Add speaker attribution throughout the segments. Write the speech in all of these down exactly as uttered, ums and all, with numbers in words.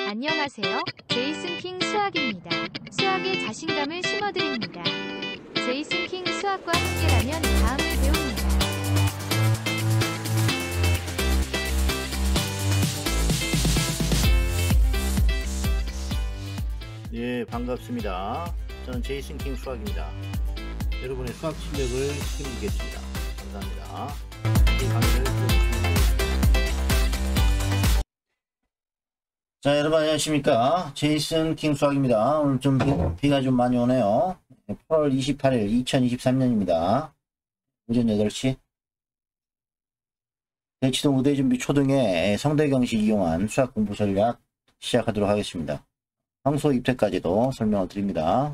Speaker 1: 안녕하세요. 제이슨 킹 수학입니다. 수학에 자신감을 심어드립니다. 제이슨 킹 수학과 함께라면 다음을 배웁니다.
Speaker 2: 예, 반갑습니다. 저는 제이슨 킹 수학입니다. 여러분의 수학 실력을 책임지겠습니다. 감사합니다. 이 강의를 들어주시면 자, 여러분 안녕하십니까. 제이슨 킹 수학입니다. 오늘 좀 비, 비가 좀 많이 오네요. 팔월 이십팔일 이천이십삼 년입니다. 오전 여덟 시 대치동 우대준비 초등의 성대경시 이용한 수학 공부 전략 시작하도록 하겠습니다. 황소 입퇴까지도 설명을 드립니다.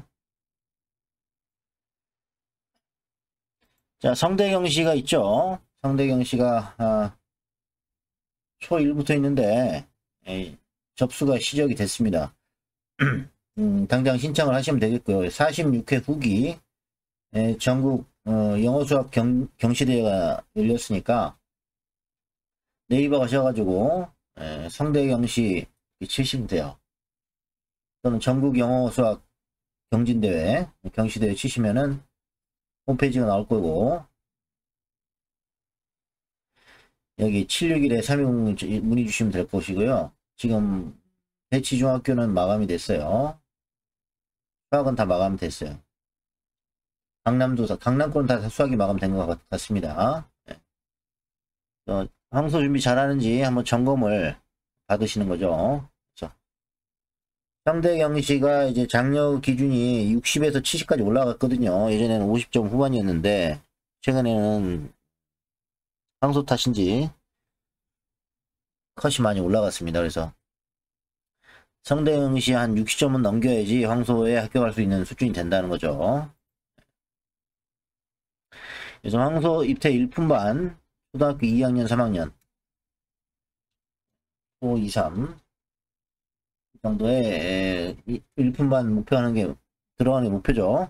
Speaker 2: 자, 성대경시가 있죠. 성대경시가 아, 초일부터 있는데 에이, 접수가 시작이 됐습니다. 음, 당장 신청을 하시면 되겠고요. 사십육 회 후기 에, 전국 어, 영어수학 경, 경시대회가 열렸으니까 네이버 가셔가지고 에, 성대경시 치시면 돼요. 또는 전국 영어수학 경진대회 경시대회 치시면은 홈페이지가 나올 거고, 여기 칠육일에 삼이공 문의 주시면 될 것이고요. 지금 대치중학교는 마감이 됐어요. 수학은 다 마감 됐어요. 강남도 강남권은 다 수학이 마감된 것 같습니다. 네. 어, 황소 준비 잘하는지 한번 점검을 받으시는 거죠. 성대경시가 이제 장려 기준이 육십에서 칠십까지 올라갔거든요. 예전에는 오십 점 후반이었는데 최근에는 황소 탓인지 컷이 많이 올라갔습니다. 그래서 성대경시 한 육십 점은 넘겨야지 황소에 합격할 수 있는 수준이 된다는 거죠. 그래서 황소 입퇴 일 분반 초등학교 이 학년 삼 학년 오, 이, 삼 정도의 일 분반 목표하는 게 들어가는 게 목표죠.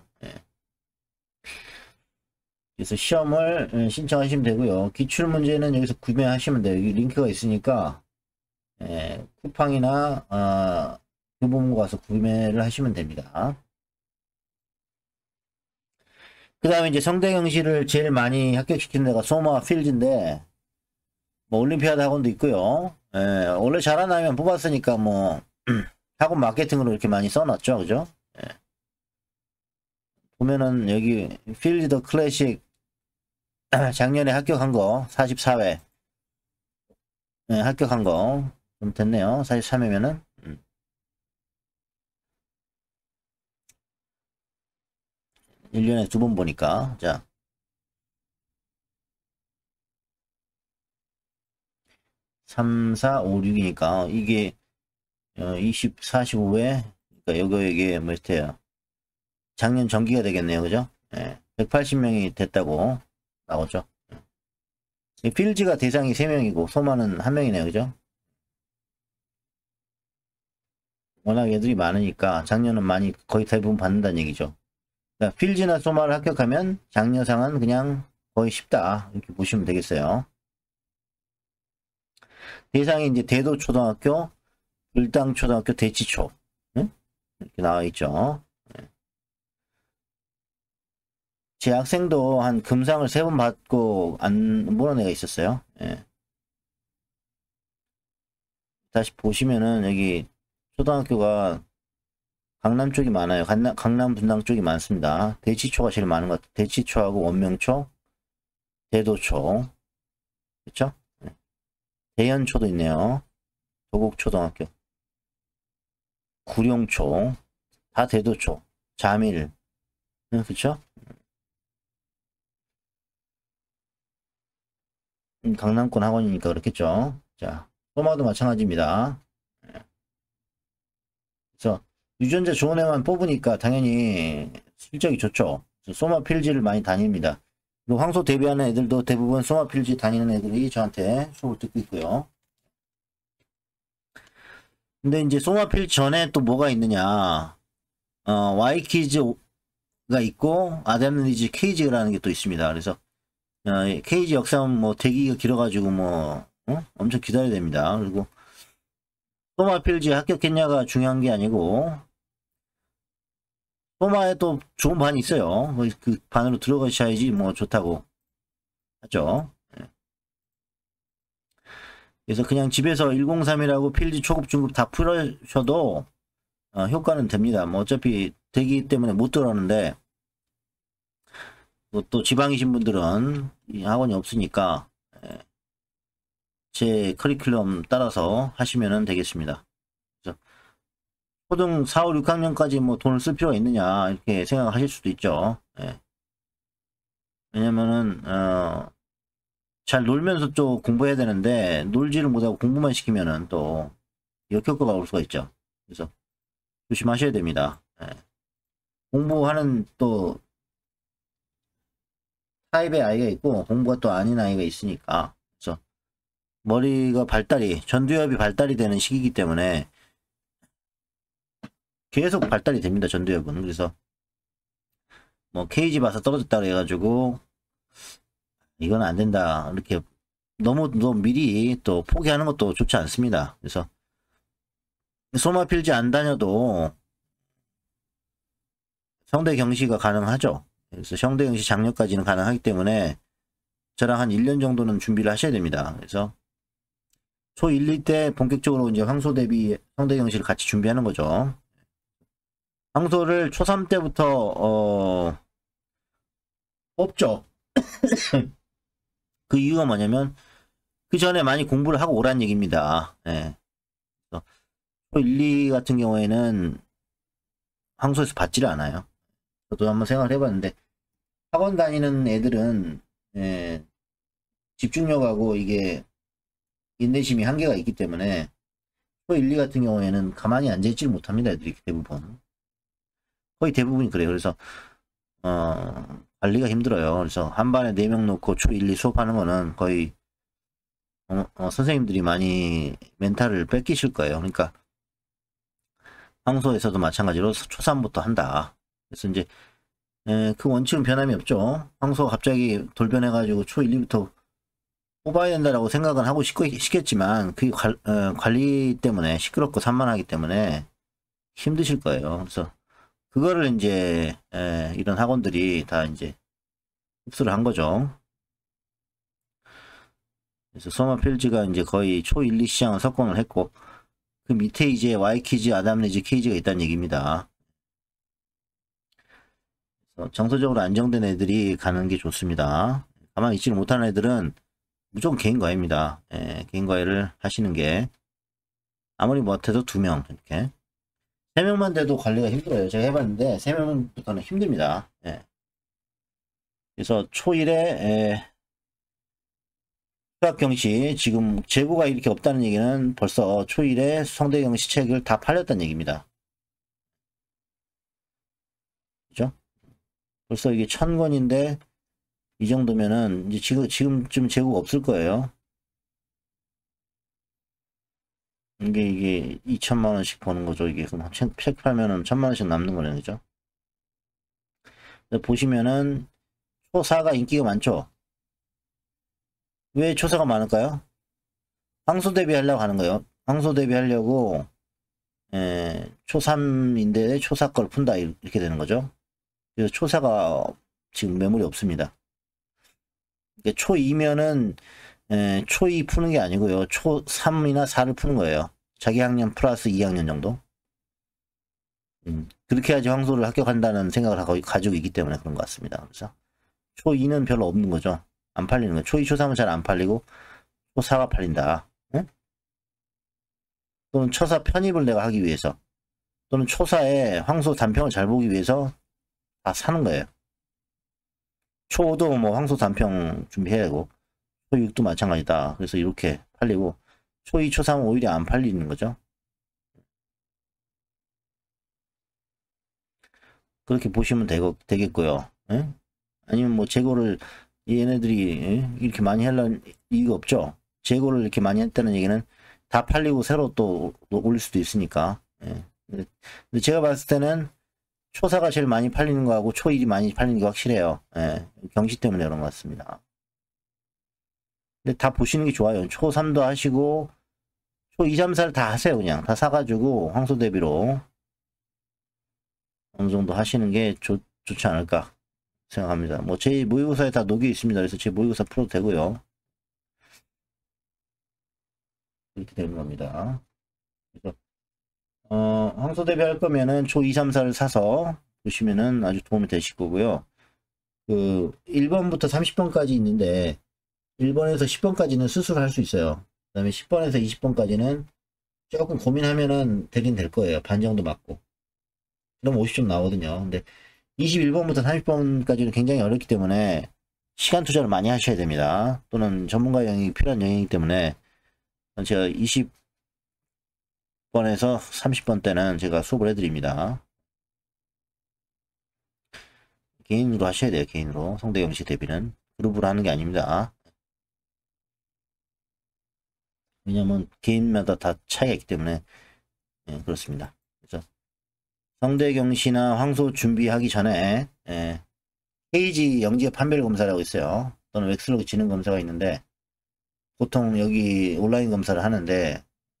Speaker 2: 그래서 시험을 신청하시면 되고요. 기출문제는 여기서 구매하시면 돼요. 여기 링크가 있으니까 쿠팡이나 아, 교보문고 가서 구매를 하시면 됩니다. 그 다음에 이제 성대경시를 제일 많이 합격시키는 데가 소마 필드인데 뭐 올림피아드 학원도 있고요. 에, 원래 잘하는 아이만 뽑았으니까 뭐 학원 마케팅으로 이렇게 많이 써놨죠. 그죠? 예. 보면은 여기 필드 더 클래식 작년에 합격한 거 사십사 회 예, 합격한 거 좀 됐네요. 사십삼 회면은 음. 일 년에 두 번 보니까 자 삼, 사, 오, 육이니까 이게 어, 이십, 사십오 회 그러니까 여기 이게 뭐였대요? 작년 정기가 되겠네요. 그죠? 예, 백팔십 명이 됐다고 나오죠. 예. 필지가 대상이 세 명이고 소마는 한 명이네요. 그죠? 워낙 애들이 많으니까 작년은 많이 거의 대부분 받는다는 얘기죠. 그러니까 필지나 소마를 합격하면 장려상은 그냥 거의 쉽다 이렇게 보시면 되겠어요. 대상이 이제 대도초등학교, 을당초등학교, 대치초 응? 이렇게 나와 있죠. 제 학생도 한 금상을 세 번 받고 안 보는 애가 있었어요. 예. 다시 보시면은 여기 초등학교가 강남 쪽이 많아요. 강남, 강남 분당 쪽이 많습니다. 대치초가 제일 많은 것 같아요. 대치초하고 원명초, 대도초, 그렇죠? 예. 대연초도 있네요. 도곡초등학교, 구룡초, 다 대도초, 자밀, 응, 그쵸? 음, 강남권 학원이니까 그렇겠죠. 자, 소마도 마찬가지입니다. 그래서 유전자 좋은 애만 뽑으니까 당연히 실적이 좋죠. 소마 필지를 많이 다닙니다. 그리고 황소 데뷔하는 애들도 대부분 소마 필지 다니는 애들이 저한테 수업을 듣고 있고요. 근데 이제 소마 필지 전에 또 뭐가 있느냐, 어, Y키즈가 있고 아담리즈 케이지라는 게 또 있습니다. 그래서 어, 케이지 역사는 뭐 대기가 길어가지고 뭐 어? 엄청 기다려야 됩니다. 그리고 소마 필지 합격했냐가 중요한 게 아니고, 소마에 또 좋은 반이 있어요. 그 반으로 들어가셔야지 뭐 좋다고 하죠. 그래서 그냥 집에서 일공삼이라고 필지 초급 중급 다 풀으셔도 어, 효과는 됩니다. 뭐 어차피 되기 때문에 못 들어오는데, 또, 또 지방이신 분들은 이 학원이 없으니까 예, 제 커리큘럼 따라서 하시면 되겠습니다. 그래서 초등 사, 오, 육 학년까지 뭐 돈을 쓸 필요가 있느냐 이렇게 생각하실 수도 있죠. 예. 왜냐면은 어, 잘 놀면서 또 공부해야 되는데 놀지를 못하고 공부만 시키면은 또 역효과가 올 수가 있죠. 그래서 조심하셔야 됩니다. 예. 공부하는 또 타입의 아이가 있고 공부가 또 아닌 아이가 있으니까, 그래서 머리가 발달이 전두엽이 발달이 되는 시기이기 때문에 계속 발달이 됩니다. 전두엽은. 그래서 뭐 케이지 봐서 떨어졌다 그래가지고 이건 안 된다 이렇게 너무 너무 미리 또 포기하는 것도 좋지 않습니다. 그래서 소마 필지 안 다녀도 성대 경시가 가능하죠. 그래서 성대 경시 장려까지는 가능하기 때문에 저랑 한 일 년 정도는 준비를 하셔야 됩니다. 그래서 초 일, 이 때 본격적으로 이제 황소 대비 성대 경시를 같이 준비하는 거죠. 황소를 초 삼 때부터 어 뽑죠. 그 이유가 뭐냐면 그 전에 많이 공부를 하고 오란 얘기입니다. 예. 초 일, 이 같은 경우에는 황소에서 받지를 않아요. 저도 한번 생각을 해봤는데 학원 다니는 애들은 예, 집중력하고 이게 인내심이 한계가 있기 때문에 초 일, 이 같은 경우에는 가만히 앉아있지를 못합니다. 애들이 대부분. 거의 대부분이 그래요. 그래서 어, 관리가 힘들어요. 그래서 한 반에 네 명 놓고 초 일, 이 수업하는 거는 거의 어, 어, 선생님들이 많이 멘탈을 뺏기실 거예요. 그러니까 황소에서도 마찬가지로 초 삼부터 한다. 그래서 이제 에, 그 원칙은 변함이 없죠. 황소가 갑자기 돌변해가지고 초 일, 이부터 뽑아야 된다라고 생각은 하고 싶겠지만 그게 관, 어, 관리 때문에 시끄럽고 산만하기 때문에 힘드실 거예요. 그래서 그거를 이제 에, 이런 학원들이 다 이제 흡수를 한 거죠. 그래서 소마 필지가 이제 거의 초 일, 이 시장을 석권을 했고 그 밑에 이제 Y키즈, 아담리즈, 케이지가 있다는 얘기입니다. 그래서 정서적으로 안정된 애들이 가는 게 좋습니다. 가만히 있지를 못하는 애들은 무조건 개인 과외입니다. 예, 개인 과외를 하시는 게 아무리 못해도 두 명 이렇게 세 명만 돼도 관리가 힘들어요. 제가 해봤는데 세 명부터는 힘듭니다. 예. 그래서 초 일에 예, 수학경시 지금 재고가 이렇게 없다는 얘기는 벌써 초 일에 성대경시 책을 다 팔렸다는 얘기입니다. 그죠? 벌써 이게 천 권인데 이 정도면은 이제 지금 지금쯤 재고가 없을 거예요. 이게 이게 이천만 원씩 버는 거죠. 이게 그럼 책, 책 팔면은 천만 원씩 남는 거네, 그죠? 보시면은 초사가 인기가 많죠. 왜 초사가 많을까요? 황소 대비하려고 하는 거예요. 황소 대비하려고 에, 초삼인데 초사 걸 푼다 이렇게 되는 거죠. 그래서 초사가 지금 매물이 없습니다. 그러니까 초이면은 에, 초이 푸는 게 아니고요. 초삼이나 사를 푸는 거예요. 자기 학년 플러스 이 학년 정도. 음, 그렇게 해야지 황소를 합격한다는 생각을 하고 가지고 있기 때문에 그런 것 같습니다. 그래서 초이는 별로 없는 거죠. 안 팔리는 거예요. 초이, 초삼은 잘 안 팔리고 초사가 팔린다. 응? 또는 초사 편입을 내가 하기 위해서 또는 초사에 황소 단평을 잘 보기 위해서 다 사는 거예요. 초오도 뭐 황소 단평 준비해야 되고 초육도 마찬가지다. 그래서 이렇게 팔리고 초이, 초삼은 오히려 안 팔리는 거죠. 그렇게 보시면 되고, 되겠고요. 에? 아니면 뭐 재고를 얘네들이 에? 이렇게 많이 하려는 이유가 없죠. 재고를 이렇게 많이 했다는 얘기는 다 팔리고 새로 또 올릴 수도 있으니까. 에? 근데 제가 봤을 때는 초사가 제일 많이 팔리는 거하고 초일이 많이 팔리는 게 확실해요. 에? 경시 때문에 그런 것 같습니다. 근데 다 보시는 게 좋아요. 초삼도 하시고 초 이, 삼, 사를 다 하세요. 그냥 다 사가지고 황소 대비로 어느 정도 하시는 게 좋, 좋지 않을까 생각합니다. 뭐 제 모의고사에 다 녹여 있습니다. 그래서 제 모의고사 풀어도 되고요. 이렇게 되는 겁니다. 그래서 어, 황소 대비 할 거면은 초 이, 삼, 사를 사서 보시면은 아주 도움이 되실 거고요. 그 일 번부터 삼십 번까지 있는데 일 번에서 십 번까지는 스스로 할 수 있어요. 그 다음에 십 번에서 이십 번까지는 조금 고민하면은 되긴 될 거예요. 반 정도 맞고. 그럼 오십 점 나오거든요. 근데 이십일 번부터 삼십 번까지는 굉장히 어렵기 때문에 시간 투자를 많이 하셔야 됩니다. 또는 전문가 영역이 필요한 영역이기 때문에 제가 이십 번에서 삼십 번 때는 제가 수업을 해드립니다. 개인으로 하셔야 돼요. 개인으로. 성대경시 대비는 그룹으로 하는 게 아닙니다. 왜냐면 개인마다 다 차이가 있기 때문에 예, 그렇습니다. 그래서 성대경시나 황소 준비하기 전에 예, 케이지 영지의 판별 검사라고 있어요. 또는 웩슬로그 지능 검사가 있는데 보통 여기 온라인 검사를 하는데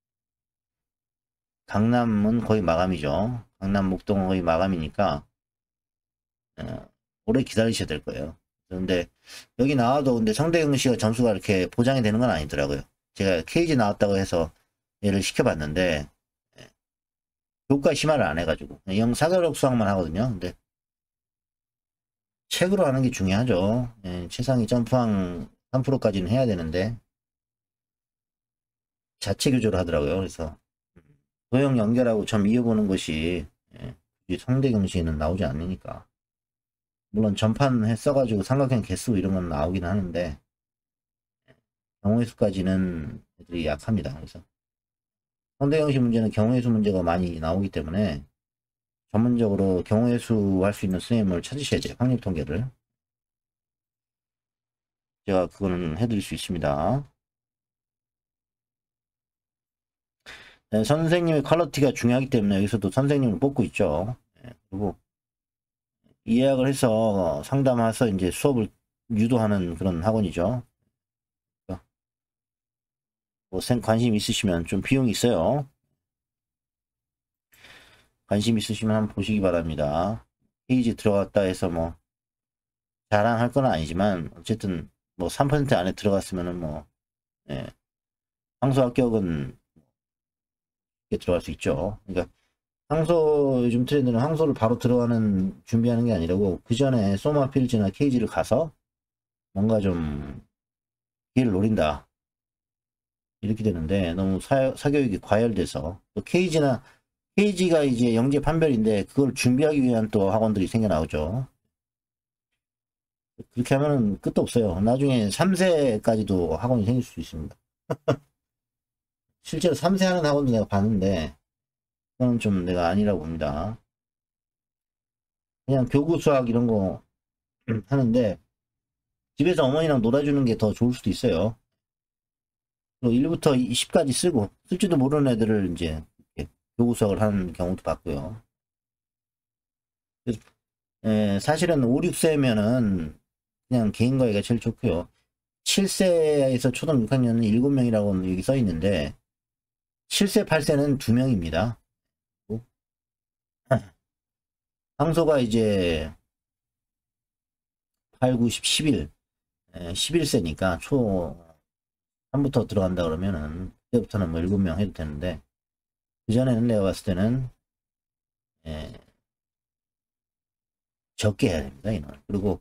Speaker 2: 강남은 거의 마감이죠. 강남 목동은 거의 마감이니까 어, 오래 기다리셔야 될 거예요. 그런데 여기 나와도 근데 성대경시가 점수가 이렇게 보장이 되는 건 아니더라고요. 제가 케이지 나왔다고 해서 얘를 시켜봤는데 예, 교과 심화를 안 해가지고 영 사 개월역 수학만 하거든요. 근데 책으로 하는 게 중요하죠. 예, 최상위 점프항 삼 퍼센트까지는 해야 되는데 자체 교조를 하더라고요. 그래서 도형 연결하고 점 이어보는 것이 예, 성대경시에는 나오지 않으니까. 물론 전판 써가지고 삼각형 개수 이런 건 나오긴 하는데 경우의 수까지는 애들이 약합니다. 그래서 성대경시 문제는 경우의 수 문제가 많이 나오기 때문에 전문적으로 경우의 수 할 수 있는 선생님을 찾으셔야 돼요. 확률 통계를. 제가 그거는 해드릴 수 있습니다. 네, 선생님의 퀄리티가 중요하기 때문에 여기서도 선생님을 뽑고 있죠. 네, 그리고 예약을 해서 상담해서 이제 수업을 유도하는 그런 학원이죠. 뭐 관심 있으시면 좀 비용이 있어요. 관심 있으시면 한번 보시기 바랍니다. 페이지 들어갔다 해서 뭐 자랑할 건 아니지만 어쨌든 뭐 삼 퍼센트 안에 들어갔으면은 뭐 예, 황소 합격은 들어갈 수 있죠. 그러니까 황소 요즘 트렌드는 황소를 바로 들어가는 준비하는 게 아니라고 그 전에 소마 필즈나 케이지를 가서 뭔가 좀 기회를 노린다 이렇게 되는데 너무 사, 사교육이 과열돼서 또 케이지나 케이지가 이제 영재 판별인데 그걸 준비하기 위한 또 학원들이 생겨나오죠. 그렇게 하면은 끝도 없어요. 나중에 삼 세까지도 학원이 생길 수 있습니다. 실제로 삼 세 하는 학원도 내가 봤는데 그건 좀 내가 아니라고 봅니다. 그냥 교구 수학 이런 거 하는데 집에서 어머니랑 놀아주는 게 더 좋을 수도 있어요. 일부터 십까지 쓰고 쓸지도 모르는 애들을 이제 교구 수학을 하는 경우도 봤고요. 그래서 에, 사실은 오, 육 세면은 그냥 개인 과외가 제일 좋고요. 칠 세에서 초등 육 학년은 일곱 명이라고 여기 써 있는데 칠 세, 팔 세는 두 명입니다. 황소가 이제 팔, 구, 십, 십일, 십일 세니까 초 삼부터 들어간다 그러면은 그때부터는 뭐 일곱 명 해도 되는데 그 전에는 내가 봤을 때는 예, 적게 해야 됩니다. 이는. 그리고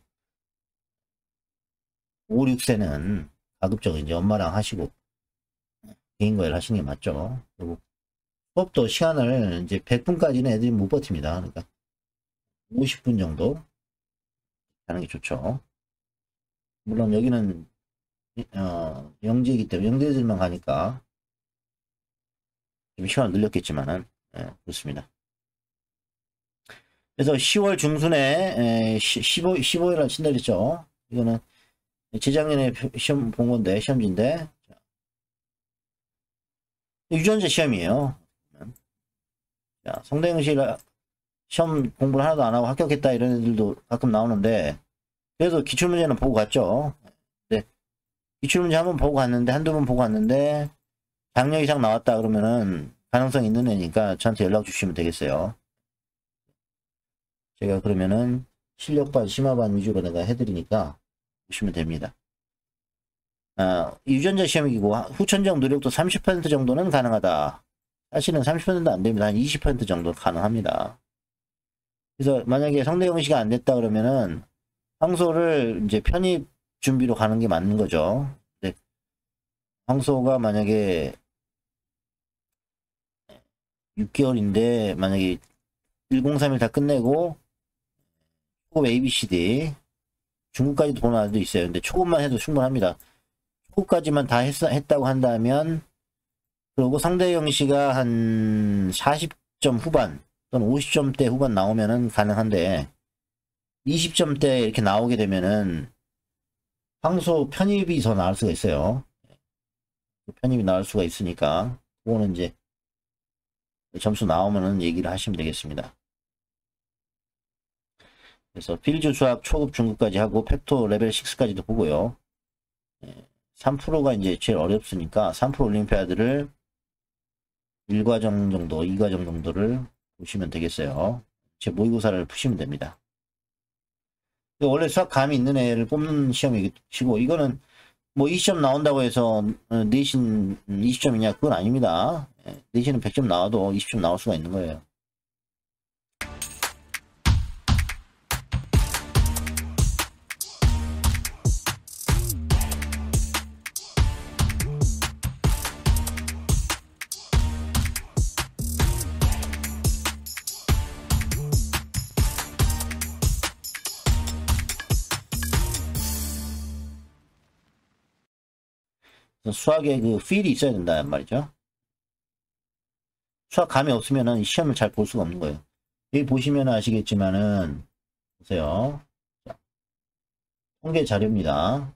Speaker 2: 오, 육 세는 가급적 이제 엄마랑 하시고 개인 과외를 하시는 게 맞죠. 그리고 수업도 시간을 이제 백 분까지는 애들이 못 버팁니다. 그러니까 오십 분 정도 하는 게 좋죠. 물론 여기는 어, 영재이기 때문에 영재들만 가니까 좀 시간을 늘렸겠지만은 예, 그렇습니다. 그래서 시월 중순에 에, 십오, 십오일날 친다 그랬죠. 이거는 재작년에 시험 본 건데 시험지인데 유전자 시험이에요. 자, 성대경시 시험 공부를 하나도 안 하고 합격했다 이런 애들도 가끔 나오는데 그래도 기출문제는 보고 갔죠. 네. 기출문제 한번 보고 갔는데 한두 번 보고 갔는데 작년 이상 나왔다 그러면은 가능성 있는 애니까 저한테 연락 주시면 되겠어요. 제가 그러면은 실력반, 심화반 위주로 내가 해드리니까 보시면 됩니다. 아, 유전자 시험이고 후천적 노력도 삼십 퍼센트 정도는 가능하다. 사실은 삼십 퍼센트 안 됩니다. 한 이십 퍼센트 정도 가능합니다. 그래서 만약에 성대형시가 안 됐다 그러면은 황소를 이제 편입 준비로 가는 게 맞는 거죠. 근데 황소가 만약에 육 개월인데 만약에 천삼일 다 끝내고 초급 에이비씨디 중급까지도 보는 아이도 있어요. 근데 초급만 해도 충분합니다. 초급까지만 다 했, 했다고 한다면 그리고 성대형시가 한 사십 점 후반 또는 오십 점대 후반 나오면은 가능한데 이십 점대 이렇게 나오게 되면은 황소 편입이 더 나을 수가 있어요. 편입이 나을 수가 있으니까 그거는 이제 점수 나오면은 얘기를 하시면 되겠습니다. 그래서 필주 수학 초급 중급까지 하고 팩토 레벨 육까지도 보고요. 삼 퍼센트가 이제 제일 어렵으니까 삼 퍼센트 올림피아드를 일 과정 정도, 이 과정 정도를 보시면 되겠어요. 제 모의고사를 푸시면 됩니다. 원래 수학 감이 있는 애를 뽑는 시험이고 이거는 뭐 이십 점 나온다고 해서 내신 이십 점이냐 그건 아닙니다. 내신은 백 점 나와도 이십 점 나올 수가 있는 거예요. 수학에 그 필이 있어야 된다는 말이죠. 수학 감이 없으면은 시험을 잘 볼 수가 없는 거예요. 여기 보시면 아시겠지만은 보세요. 자, 통계 자료입니다.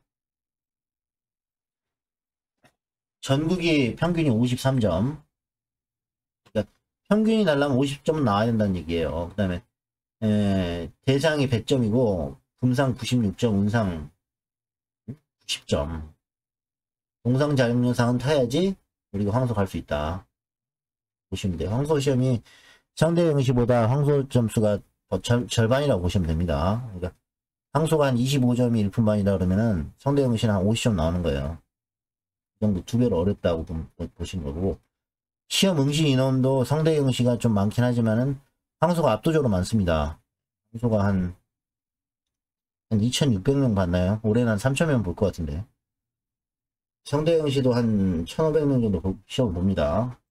Speaker 2: 전국이 평균이 오십삼 점. 그러니까 평균이 나려면 오십 점은 나와야 된다는 얘기예요. 그 다음에 대상이 백 점이고 금상 구십육 점, 운상 구십 점. 동상 자격증상은 타야지 우리가 황소 갈 수 있다. 보시면 돼요. 황소 시험이 상대형시보다 황소 점수가 더 절, 절반이라고 보시면 됩니다. 그러니까 황소가 한 이십오 점이 일 분반이다 그러면은 상대형시는 한 오십 점 나오는 거예요. 그 정도 두 배로 어렵다고 보시는 거고 시험 응시 인원도 상대형시가 좀 많긴 하지만은 황소가 압도적으로 많습니다. 황소가 한, 한 이천육백 명 봤나요? 올해는 한 삼천 명 볼 것 같은데. 성대형시도 한 천오백 명 정도 시험 봅니다.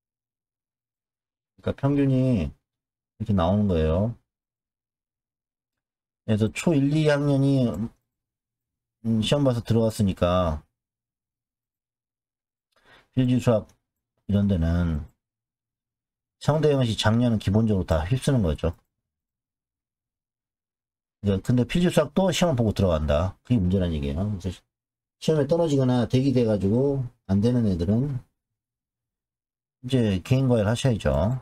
Speaker 2: 그러니까 평균이 이렇게 나오는 거예요. 그래서 초 일, 이 학년이 음, 시험 봐서 들어갔으니까 필지 수학 이런 데는 성대형시 작년은 기본적으로 다 휩쓰는 거죠. 그러니까 근데 필지 수학도 시험 보고 들어간다. 그게 문제란 얘기예요. 그래서 시험에 떨어지거나 대기돼 가지고 안 되는 애들은 이제 개인과외를 하셔야죠.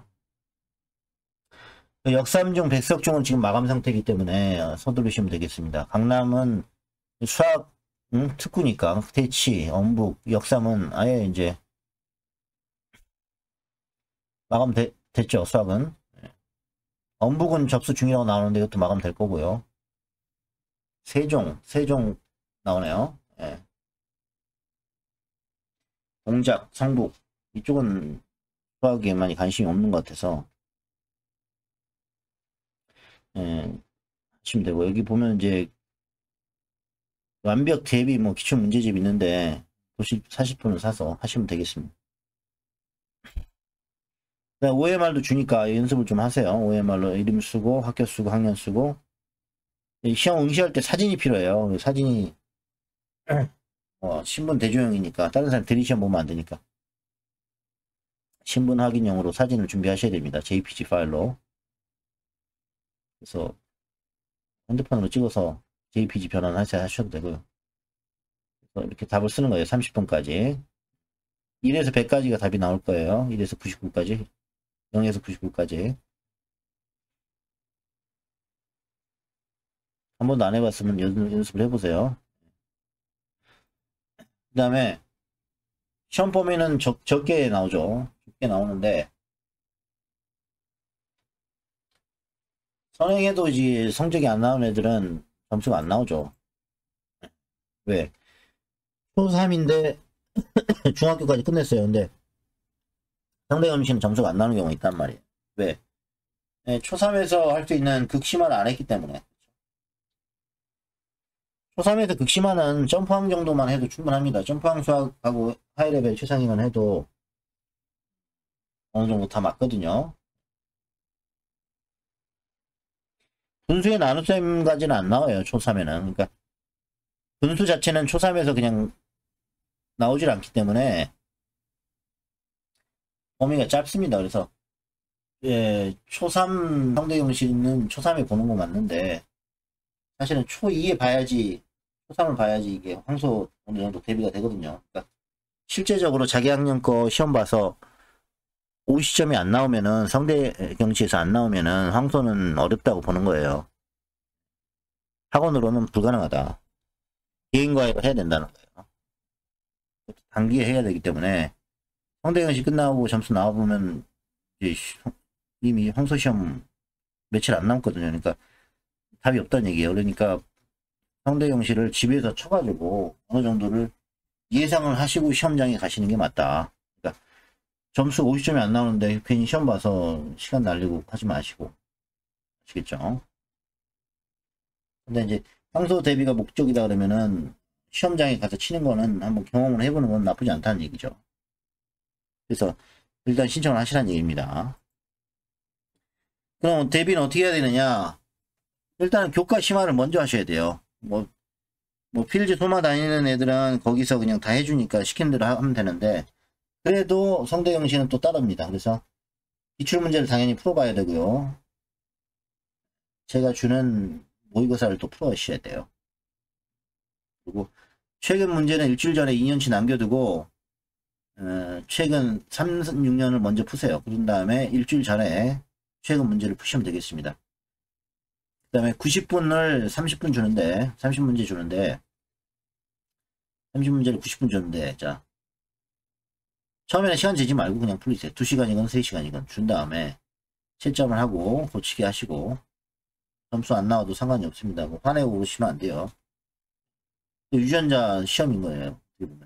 Speaker 2: 역삼중, 백석중은 지금 마감 상태이기 때문에 서두르시면 되겠습니다. 강남은 수학 응? 특구니까 대치, 엄북, 역삼은 아예 이제 마감 되, 됐죠. 수학은. 엄북은 접수 중이라고 나오는데 이것도 마감 될 거고요. 세종, 세종 나오네요. 예. 동작, 성북 이쪽은 수학에 많이 관심이 없는 것 같아서 예, 하시면 되고 여기 보면 이제 완벽 대비 뭐 기출 문제집 있는데 사십 분을 사서 하시면 되겠습니다. 오엠알도 주니까 연습을 좀 하세요. 오엠알로 이름 쓰고 학교 쓰고 학년 쓰고 시험 응시할 때 사진이 필요해요. 사진이 어, 신분 대조용이니까 다른 사람 대리시험 보면 안 되니까 신분 확인용으로 사진을 준비하셔야 됩니다. 제이피지 파일로. 그래서 핸드폰으로 찍어서 제이피지 변환하셔야 하셔도 되고요. 그래서 이렇게 답을 쓰는 거예요. 삼십 분까지. 일에서 백까지가 답이 나올 거예요. 일에서 구십구까지. 영에서 구십구까지. 한 번도 안 해봤으면 연습을 해보세요. 그 다음에 시험 범위는 적, 적게 나오죠. 적게 나오는데 선행해도 이제 성적이 안 나오는 애들은 점수가 안 나오죠. 왜? 초삼인데 중학교까지 끝냈어요. 근데 상대 음식은 점수가 안 나오는 경우가 있단 말이에요. 왜? 네, 초삼에서 할 수 있는 극심화를 안 했기 때문에. 초삼에서 극심화는 점프항 정도만 해도 충분합니다. 점프항 수학하고 하이레벨 최상위만 해도 어느 정도 다 맞거든요. 분수의 나눗셈까지는 안 나와요. 초삼에는. 그러니까 분수 자체는 초삼에서 그냥 나오질 않기 때문에 범위가 짧습니다. 그래서 예, 초삼 상대 형식은 초삼에 보는 거 맞는데 사실은 초이에 봐야지, 초삼을 봐야지 이게 황소 어느 정도 대비가 되거든요. 그러니까 실제적으로 자기 학년 거 시험 봐서 오십 점이 안 나오면은, 성대 경치에서 안 나오면은 황소는 어렵다고 보는 거예요. 학원으로는 불가능하다. 개인과외로 해야 된다는 거예요. 단기에 해야 되기 때문에 성대 경치 끝나고 점수 나와보면 이제 이미 황소 시험 며칠 안 남거든요. 그러니까 답이 없다는 얘기예요. 그러니까 성대 경치를 집에서 쳐가지고 어느 정도를 예상을 하시고 시험장에 가시는 게 맞다. 그러니까 점수 오십 점이 안 나오는데 괜히 시험 봐서 시간 날리고 하지 마시고. 아시겠죠? 근데 이제 황소 대비가 목적이다 그러면은 시험장에 가서 치는 거는 한번 경험을 해보는 건 나쁘지 않다는 얘기죠. 그래서 일단 신청을 하시라는 얘기입니다. 그럼 대비는 어떻게 해야 되느냐? 일단은 교과 심화를 먼저 하셔야 돼요. 뭐, 뭐 필즈 소마 다니는 애들은 거기서 그냥 다 해주니까 시킨 대로 하면 되는데, 그래도 성대 형식은 또 따릅니다. 그래서 기출문제를 당연히 풀어봐야 되고요. 제가 주는 모의고사를 또 풀어주셔야 돼요. 그리고 최근 문제는 일주일 전에 이 년치 남겨두고 어, 최근 삼, 육 년을 먼저 푸세요. 그런 다음에 일주일 전에 최근 문제를 푸시면 되겠습니다. 그 다음에 구십 분을 삼십 분 주는데, 삼십 문제 주는데, 삼십 문제를 구십 분 주는데, 자, 처음에는 시간 재지 말고 그냥 풀리세요. 두 시간이건 세 시간이건 준 다음에 채점을 하고 고치기 하시고, 점수 안 나와도 상관이 없습니다. 뭐 화내고 그러시면 안 돼요. 유전자 시험인 거예요.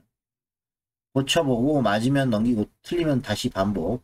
Speaker 2: 고쳐보고 맞으면 넘기고 틀리면 다시 반복.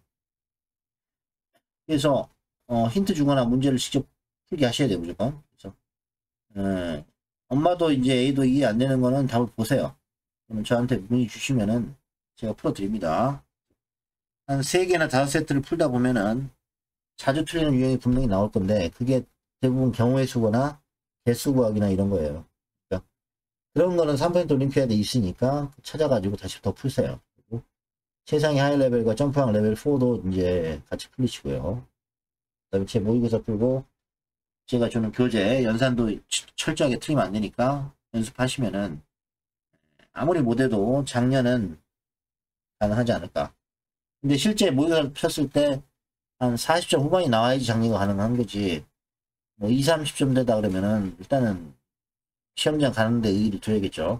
Speaker 2: 그래서 어, 힌트 주거나 문제를 직접 풀게 하셔야 돼요. 무조건. 그래서 에, 엄마도 이제 A도 이해 안 되는 거는 답을 보세요. 그러면 저한테 문의 주시면은 제가 풀어드립니다. 한 세 개나 다섯 세트를 풀다 보면은 자주 틀리는 유형이 분명히 나올 건데, 그게 대부분 경우의 수거나 개수 구하기나 이런 거예요. 그러니까 그런 거는 삼 포인트 올림피아드에 있으니까 찾아가지고 다시 더 풀세요. 그리고 최상위 하이 레벨과 점프항 레벨 사도 이제 같이 풀리시고요. 그 다음에 제 모의고사 풀고 제가 주는 교재 연산도 철저하게 틀리면 안 되니까 연습하시면은 아무리 못해도 작년은 가능하지 않을까. 근데 실제 모의고사를 폈을 때 한 사십 점 후반이 나와야지 작년가 가능한 거지. 뭐 이십, 삼십 점 되다 그러면은 일단은 시험장 가는데 의의를 둬야겠죠.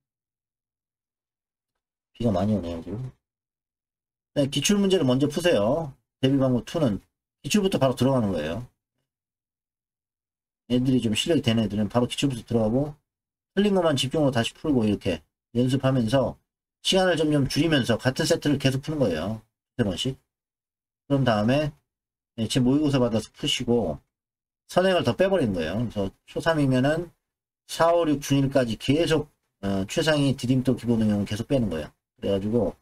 Speaker 2: 비가 많이 오네요 지금. 네, 기출문제를 먼저 푸세요. 대비방법 이는 기출부터 바로 들어가는 거예요. 애들이 좀 실력이 되는 애들은 바로 기출부터 들어가고 틀린 것만 집중으로 다시 풀고 이렇게 연습하면서 시간을 점점 줄이면서 같은 세트를 계속 푸는 거예요. 세 번씩. 그런 다음에 제 모의고사 받아서 푸시고 선행을 더 빼버리는 거예요. 그래서 초삼이면은 사, 오, 육 중일까지 계속 어, 최상위 디딤돌 기본 응용을 계속 빼는 거예요. 그래가지고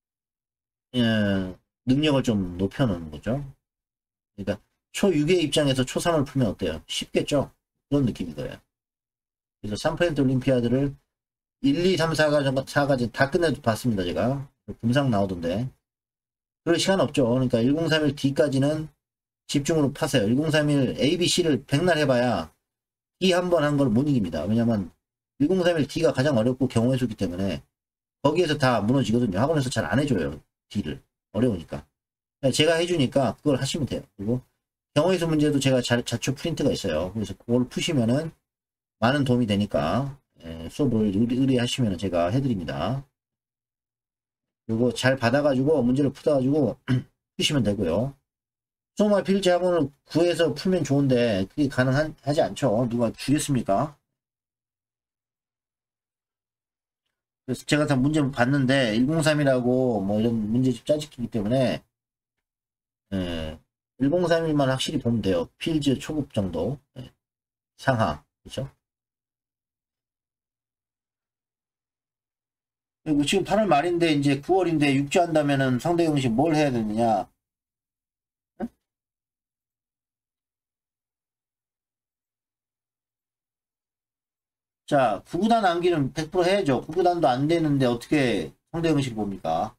Speaker 2: 예, 능력을 좀 높여놓는 거죠. 그러니까 초육의 입장에서 초삼을 풀면 어때요? 쉽겠죠? 그런 느낌인 거예요. 그래서 삼 퍼센트 올림피아드를 일, 이, 삼, 사까지 다 끝내도 봤습니다. 제가 금상 나오던데 그럴 시간 없죠. 그러니까 천삼십일 디까지는 집중으로 파세요. 천삼십일 A, B, C를 백날 해봐야 D 한 번 한 걸 못 이깁니다. 왜냐면 천삼십일 D가 가장 어렵고 경우의 수기 때문에 거기에서 다 무너지거든요. 학원에서 잘 안 해줘요. D를. 어려우니까. 제가 해주니까 그걸 하시면 돼요. 그리고 경우의 수 문제도 제가 자, 자초 프린트가 있어요. 그래서 그걸 푸시면은 많은 도움이 되니까 예, 수업을 의뢰, 의뢰하시면 제가 해드립니다. 그리고 잘 받아가지고 문제를 풀어가지고 푸시면 되고요. 소마 필지 학원을 구해서 풀면 좋은데 그게 가능하지 않죠. 누가 주겠습니까? 그래서 제가 다 문제 봤는데 일공삼이라고 뭐 이런 문제집 짜집기기 때문에 예, 일공삼일만 확실히 보면 돼요. 필즈 초급 정도 예, 상하 그렇죠? 그리고 지금 팔월 말인데 이제 구월인데 육주한다면은 상대 형식 뭘 해야 되느냐? 응? 자, 구구단 암기는 백 퍼센트 해야죠. 구구단도 안 되는데 어떻게 상대 형식 봅니까?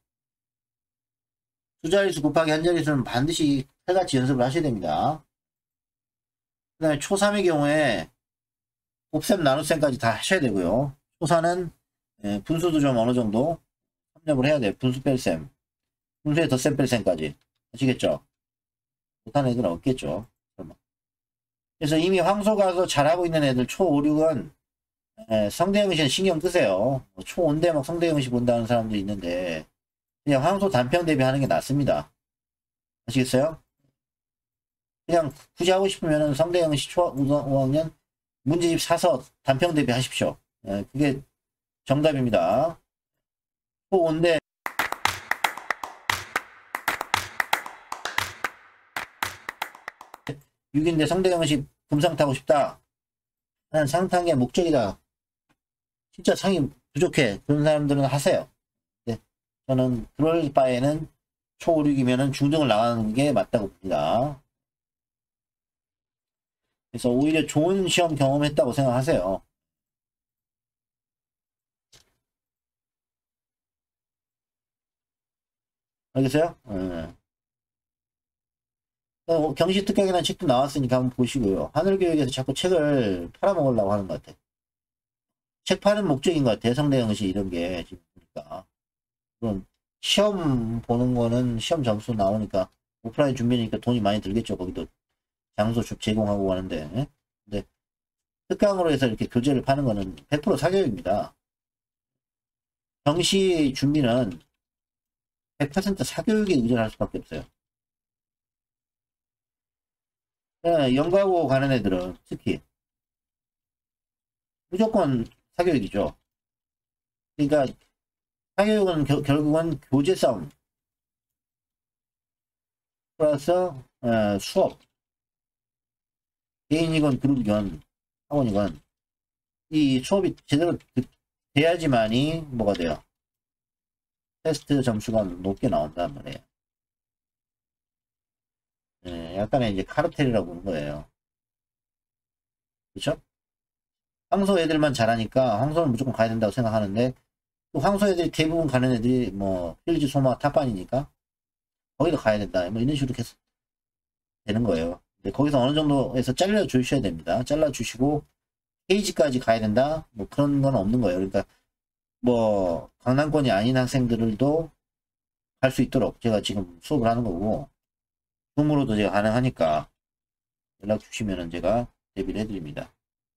Speaker 2: 두 자릿수 곱하기 한 자릿수는 반드시 칼같이 연습을 하셔야 됩니다. 그 다음에 초삼의 경우에 곱셈 나눗셈까지 다 하셔야 되고요. 초사는 예, 분수도 좀 어느 정도 섭렵을 해야 돼요. 분수 뺄셈. 분수에 덧셈 뺄셈까지. 아시겠죠? 못하는 애들은 없겠죠. 설마. 그래서 이미 황소 가서 잘하고 있는 애들 초 오, 육은 예, 성대형식 신경 끄세요. 초 오인데 막 성대형식 본다는 사람도 있는데 그냥 황소 단평 대비하는 게 낫습니다. 아시겠어요? 그냥 굳이 하고 싶으면 성대형식 초 오 학년 문제집 사서 단평 대비하십시오. 예, 그게 정답입니다. 초 오인데 육인데 성대형식 금상 타고 싶다. 난 상탕의 목적이다. 진짜 상이 부족해. 그런 사람들은 하세요. 네, 저는 그럴 바에는 초 오, 육이면 중등을 나가는 게 맞다고 봅니다. 그래서 오히려 좋은 시험 경험했다고 생각하세요. 알겠어요? 네. 어, 경시특강이라는 책도 나왔으니까 한번 보시고요. 하늘교육에서 자꾸 책을 팔아먹으려고 하는 것 같아. 책 파는 목적인 것 같아. 성대형식 이런 게 지금 보니까. 그럼 시험 보는 거는 시험 점수 나오니까 오프라인 준비니까 돈이 많이 들겠죠. 거기도 장소 제공하고 하는데. 예? 근데 특강으로 해서 이렇게 교재를 파는 거는 백 퍼센트 사교육입니다. 경시 준비는 백 퍼센트 사교육에 의존할 수밖에 없어요. 예, 연구하고 가는 애들은 특히 무조건 사교육이죠. 그러니까 사교육은 겨, 결국은 교재 싸움 플러스 어, 수업 개인이건 그룹이건 학원이건 이 수업이 제대로 돼야지만이 뭐가 돼요. 테스트 점수가 높게 나온단 말이에요. 예, 약간의 이제 카르텔이라고 보는 거예요. 그렇죠? 황소 애들만 잘하니까 황소는 무조건 가야 된다고 생각하는데 또 황소 애들이 대부분 가는 애들이 뭐 필지 소마 탑반이니까 거기도 가야 된다. 뭐 이런 식으로 계속 되는 거예요. 근데 거기서 어느 정도에서 잘라 주셔야 됩니다. 잘라 주시고 케이지까지 가야 된다. 뭐 그런 건 없는 거예요. 그러니까 뭐 강남권이 아닌 학생들도 갈 수 있도록 제가 지금 수업을 하는 거고 줌으로도 제가 가능하니까 연락 주시면은 제가 대비를 해드립니다.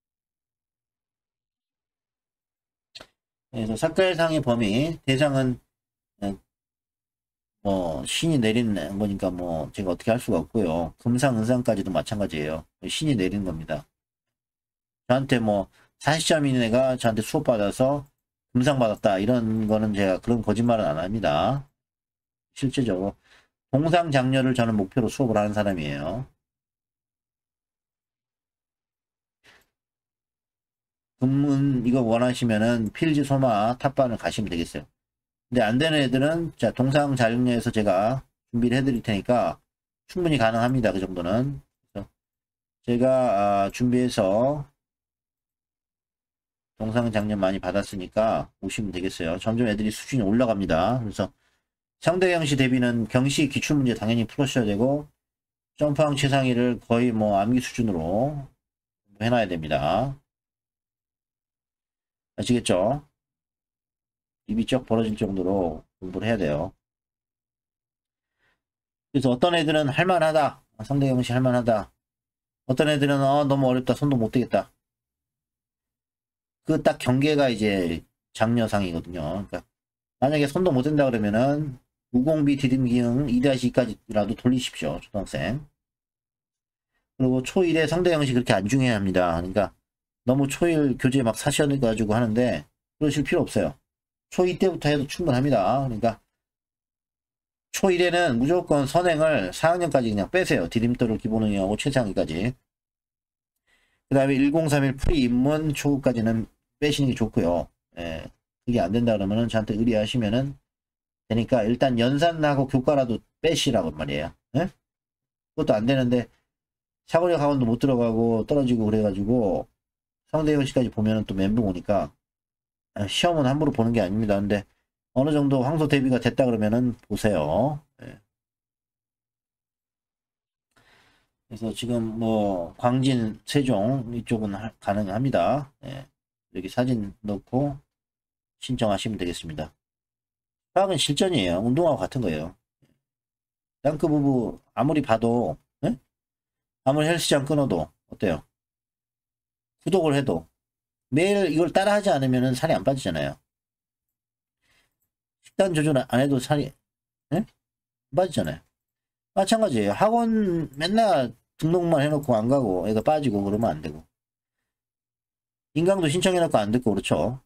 Speaker 2: 그래서 삭발상의 범위 대상은 뭐 신이 내리는 거니까 뭐 제가 어떻게 할 수가 없고요. 금상 은상까지도 마찬가지예요. 신이 내리는 겁니다. 저한테 뭐 사십 점인 애가 저한테 수업 받아서 금상 받았다 이런 거는 제가 그런 거짓말은 안 합니다. 실제적으로 동상장려를 저는 목표로 수업을 하는 사람이에요. 금은 이거 원하시면은 필지 소마 탑반을 가시면 되겠어요. 근데 안 되는 애들은 자 동상장려에서 제가 준비를 해드릴 테니까 충분히 가능합니다. 그 정도는. 그래서 제가 아, 준비해서 동상장려 많이 받았으니까 오시면 되겠어요. 점점 애들이 수준이 올라갑니다. 그래서 상대 경시 대비는 경시 기출문제 당연히 풀으셔야 되고 점프항 최상위를 거의 뭐 암기 수준으로 해놔야 됩니다. 아시겠죠? 입이 쩍 벌어질 정도로 공부를 해야 돼요. 그래서 어떤 애들은 할만하다. 상대 경시 할만하다. 어떤 애들은 어, 너무 어렵다. 손도 못 대겠다. 그 딱 경계가 이제 장려상이거든요. 그러니까 만약에 손도 못 댄다 그러면은 우공비 디딤 기능 이 이까지라도 돌리십시오. 초등학생. 그리고 초일에 성대 형식 그렇게 안 중요해 합니다. 그러니까 너무 초일 교재 막 사셔가지고 하는데 그러실 필요 없어요. 초이 때부터 해도 충분합니다. 그러니까 초일에는 무조건 선행을 사 학년까지 그냥 빼세요. 디딤돌을 기본응용 하고 최상위까지. 그 다음에 천삼십일 프리 입문 초급까지는 빼시는 게 좋고요. 예, 그게 안 된다 그러면은 저한테 의뢰하시면은 되니까 일단 연산하고 교과라도 빼시라고 말이에요. 예? 그것도 안 되는데 사거리학 학원도 못 들어가고 떨어지고 그래가지고 성대 형식까지 보면은 또 멘붕 오니까 시험은 함부로 보는 게 아닙니다. 근데 어느 정도 황소 대비가 됐다 그러면은 보세요. 예. 그래서 지금 뭐 광진, 세종 이쪽은 하, 가능합니다. 예. 여기 사진 넣고 신청하시면 되겠습니다. 수학은 실전이에요. 운동하고 같은 거예요. 땅크 부부 아무리 봐도 예? 아무리 헬스장 끊어도 어때요? 구독을 해도 매일 이걸 따라 하지 않으면 살이 안 빠지잖아요. 식단 조절 안 해도 살이 예? 안 빠지잖아요. 마찬가지예요. 학원 맨날 등록만 해놓고 안 가고 애가 빠지고 그러면 안 되고 인강도 신청해놓고 안 듣고 그렇죠.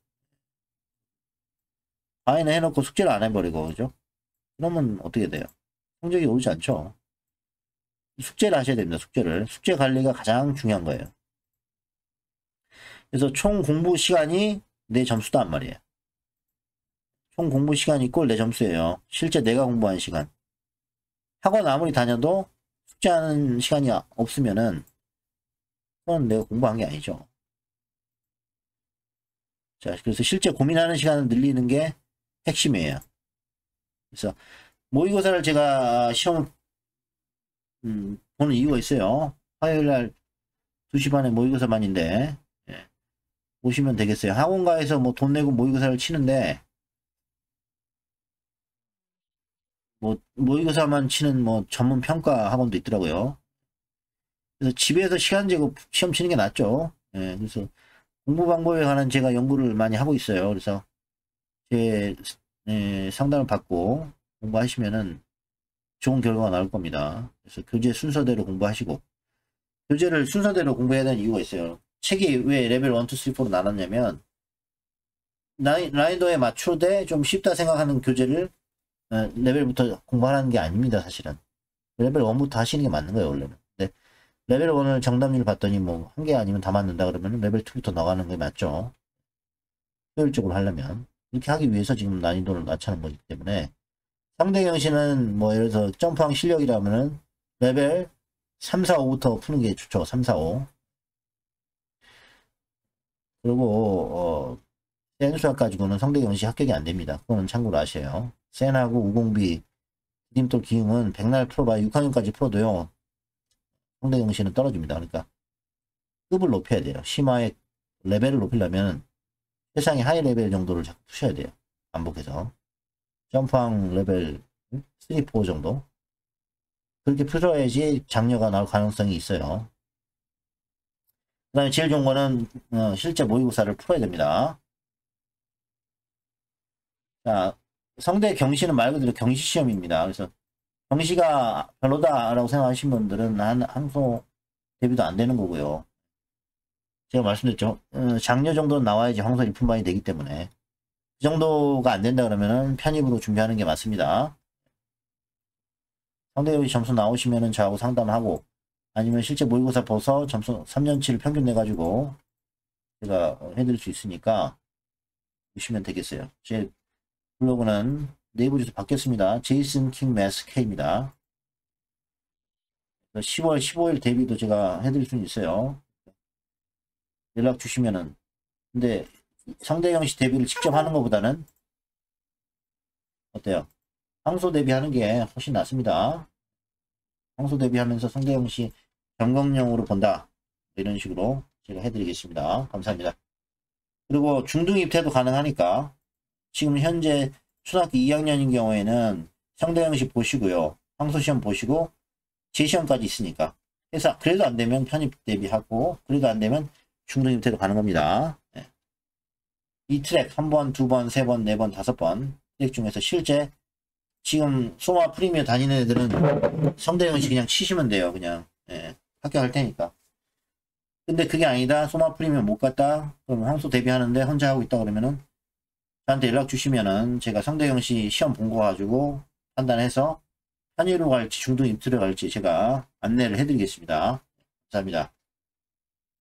Speaker 2: 과외는 해놓고 숙제를 안 해버리고 그죠? 그러면 어떻게 돼요? 성적이 오르지 않죠. 숙제를 하셔야 됩니다. 숙제를. 숙제 관리가 가장 중요한 거예요. 그래서 총 공부 시간이 내 점수다 한 말이에요. 총 공부 시간이 꼴 내 점수예요. 실제 내가 공부한 시간. 학원 아무리 다녀도 숙제하는 시간이 없으면은 그건 내가 공부한 게 아니죠. 자, 그래서 실제 고민하는 시간을 늘리는 게 핵심이에요. 그래서 모의고사를 제가 시험 음, 보는 이유가 있어요. 화요일날 두 시 반에 모의고사만인데 예, 오시면 되겠어요. 학원가에서 뭐 돈 내고 모의고사를 치는데 뭐 모의고사만 치는 뭐 전문 평가 학원도 있더라고요. 그래서 집에서 시간 재고 시험 치는 게 낫죠. 예, 그래서 공부 방법에 관한 제가 연구를 많이 하고 있어요. 그래서 제 예, 상담을 받고 공부하시면은 좋은 결과가 나올 겁니다. 그래서 교재 순서대로 공부하시고 교재를 순서대로 공부해야 되는 이유가 있어요. 책이 왜 레벨 일, 이, 삼, 사로 나눴냐면 나이, 난이도에 맞추되 좀 쉽다 생각하는 교재를 어, 레벨부터 공부하라는 게 아닙니다. 사실은 레벨 일부터 하시는 게 맞는 거예요. 원래는. 근데 레벨 일을 정답률 봤더니 뭐 한 개 아니면 다 맞는다 그러면 레벨 이부터 나가는 게 맞죠. 효율적으로 하려면 이렇게 하기 위해서 지금 난이도를 낮추는 거기 때문에 상대 경시는 뭐 예를 들어서 점프항 실력이라면은 레벨 삼, 사, 오부터 푸는 게 좋죠. 삼, 사, 오. 그리고 어, 센 수학 가지고는 상대 경시 합격이 안 됩니다. 그거는 참고로 아셔요. 센하고 우공비 디딤돌 기능은 백날 풀어봐야 육 학년까지 풀어도요. 상대 경시는 떨어집니다. 그러니까 급을 높여야 돼요. 심화의 레벨을 높이려면 세상의 하이 레벨 정도를 자꾸 푸셔야 돼요. 반복해서. 점프항 레벨 삼, 사 정도. 그렇게 풀어야지 장려가 나올 가능성이 있어요. 그 다음에 제일 좋은 거는 어, 실제 모의고사를 풀어야 됩니다. 자, 성대 경시는 말 그대로 경시 시험입니다. 그래서 경시가 별로다라고 생각하시는 분들은 한 항소 대비도 안 되는 거고요. 제가 말씀드렸죠. 어, 장려 정도는 나와야지 항소 일 분반이 되기 때문에 그 정도가 안 된다 그러면은 편입으로 준비하는 게 맞습니다. 상대적으로 점수 나오시면은 저하고 상담하고 아니면 실제 모의고사 보서 점수 삼 년치를 평균 내가지고 제가 해드릴 수 있으니까 보시면 되겠어요. 제 블로그는 네이버 주소 바뀌었습니다. 제이슨 킹 매스 K입니다. 시월 십오일 대비도 제가 해드릴 수는 있어요. 연락 주시면은. 근데 상대 형식 대비를 직접 하는 것보다는 어때요? 항소 대비하는 게 훨씬 낫습니다. 항소 대비하면서 상대 형식 점검용으로 본다. 이런 식으로 제가 해드리겠습니다. 감사합니다. 그리고 중등 입대도 가능하니까 지금 현재 초등학교 이 학년인 경우에는 상대 형식 보시고요. 항소 시험 보시고 재시험까지 있으니까. 그래서 그래도 안 되면 편입 대비하고 그래도 안 되면 중등 입대도 가는 겁니다. 네. 이 트랙 한 번, 두 번, 세 번, 네 번, 다섯 번 트랙 중에서 실제 지금 소마 프리미어 다니는 애들은 성대형식 그냥 치시면 돼요. 그냥 예, 합격할 테니까. 근데 그게 아니다. 소마 프리미어 못 갔다. 그럼 황소 대비하는데 혼자 하고 있다 그러면은 저한테 연락 주시면은 제가 성대형식 시험 본 거 가지고 판단해서 한의로 갈지 중등 임트로 갈지 제가 안내를 해드리겠습니다. 감사합니다.